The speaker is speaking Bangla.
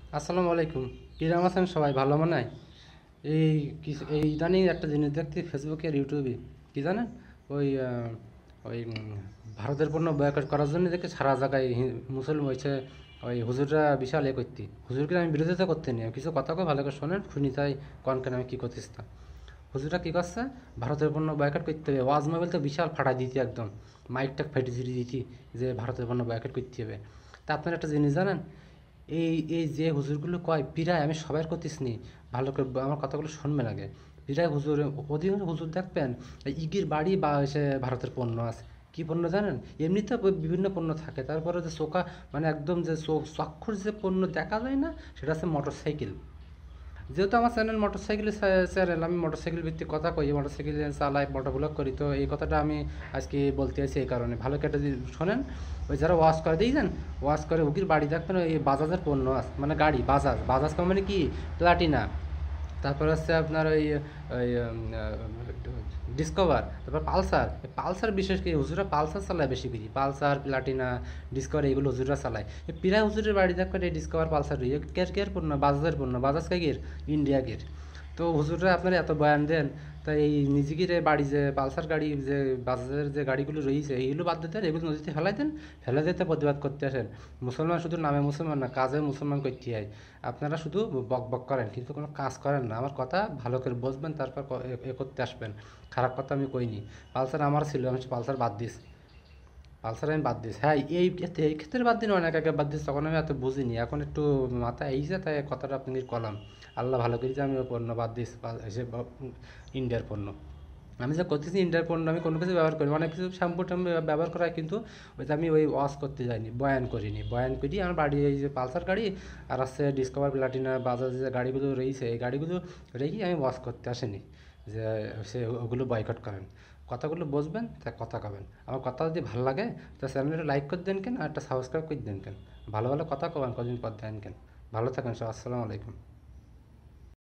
আসসালামু আলাইকুম। কিরাম আছেন সবাই? ভালো মনে হয়। এই এই ইদানিং একটা জিনিস দেখতে ফেসবুকে আর ইউটিউবে, কি জানেন? ওই ওই ভারতের পণ্য বয়কট করার জন্য দেখে সারা জায়গায় মুসলমান হয়েছে। ওই হুজুররা বিশাল করতে, হুজুরকে আমি বিরোধিতা করতে নিই, কিছু কথা কই ভালো করে শোনেন, শুনি তাই কনকেন আমি কী করতেছি তা। হুজুররা কী করছে? ভারতের পণ্য বয়কট করতে হবে, ওয়াজ মাহফিল তো বিশাল ফাটাই দিতি, একদম মাইকটা ফেটে ঝুড়ি দিতি যে ভারতের পণ্য বয়কট করতে হবে। তা আপনারা একটা জিনিস জানেন? এই যে হুজুরগুলো কয় পিরায়, আমি সবার করতেছি নি, ভালো করে আমার কথাগুলো শুনবেন আগে। পিরায় হুজুর, অধিকাংশ হুজুর দেখবেন ইগির বাড়ি বা এসে ভারতের পণ্য আছে। কি পণ্য জানেন? এমনিতে বিভিন্ন পণ্য থাকে, তারপরে যে চোখা মানে একদম যে চক্ষুর যে পণ্য দেখা যায় না, সেটা হচ্ছে মোটর সাইকেল। যেহেতু আমার চ্যানেল মোটরসাইকেলের চ্যানেল, আমি মোটরসাইকেল ভিত্তিক কথা কই, মোটরসাইকেল চালাই, মোটর ব্লগ করি, তো এই কথাটা আমি আজকে বলতে চাইছি এই কারণে। ভালো কেটে যদি শোনেন, ওই যারা ওয়াশ করে দিয়েছেন, ওয়াশ করে উকির বাড়ি দেখবেন ওই বাজাজের পণ্য আছে, মানে গাড়ি বাজাজ, বাজাজ কোম্পানি কি, প্লাটিনা, তারপর হচ্ছে আপনার ওই ওই ডিসকভার, তারপর পালসার। পালসার বিশেষ করে হুজুরা পালসার চালায় বেশি করে, পালসার প্লাটিনা ডিসকভার এগুলো হুজুরা চালায়। এই প্রায় হুজুরের বাড়ি দেখবেন এই ডিসকভার পালসার কেয়ার কেয়ার পণ্য, বাজাজের পণ্য, বাজাজ কে গের, ইন্ডিয়া গের। তো হুজুররা আপনারা এত বয়ান দেন, তাই এই নিজেদের বাড়ি যে পালসার গাড়ি, যে বাজাজের যে গাড়িগুলো রয়েছে এইগুলো বাদ দিতে এগুলো নদীতে ফেলাই দেন, ফেলে দিতে প্রতিবাদ করতে আসেন। মুসলমান শুধু নামে মুসলমান না, কাজে মুসলমান করতে হয়। আপনারা শুধু বক বক করেন কিন্তু কোনো কাজ করেন না। আমার কথা ভালো করে বুঝবেন, তারপর এ করতে আসবেন। খারাপ কথা আমি কইনি। পালসার আমার ছিল, আমি পালসার বাদ দিস, পালসার আমি বাদ দিস। হ্যাঁ, এই ক্ষেত্রে বাদ দিন, অনেক আগে বাদ দিস, তখন আমি এত বুঝিনি, এখন একটু মাথায় আইছে তাই কথাটা আপনাকে কলাম। আল্লাহ ভালো করেছে আমি ওই পণ্য বাদ দিস, এসে ইন্ডিয়ার পণ্য। আমি যা করতেছি ইন্ডিয়ার পণ্য, আমি কোনো কিছু ব্যবহার করি, অনেক কিছু শ্যাম্পু ট্যাম্পু ব্যবহার করা হয়, কিন্তু ওই যে আমি ওই ওয়াশ করতে যাইনি, বয়ান করিনি, বয়ান করি আমার বাড়ি এই যে পালসার গাড়ি আর আছে ডিসকভার প্লাটিনা বাজাজ যে গাড়িগুলো রয়েছে, এই গাড়িগুলো রেখে আমি ওয়াশ করতে আসিনি যে সে ওগুলো বয়কট করেন। কথাগুলো বুঝবেন তা কথা কবেন। আমার কথা যদি ভালো লাগে তা চ্যানেলটা লাইক করে দেন কেন, আর একটা সাবস্ক্রাইব করে দেন কেন। ভালো ভালো কথা কবেন, কদিন পর দেন কেন। ভালো থাকেন সব, আসসালামু আলাইকুম।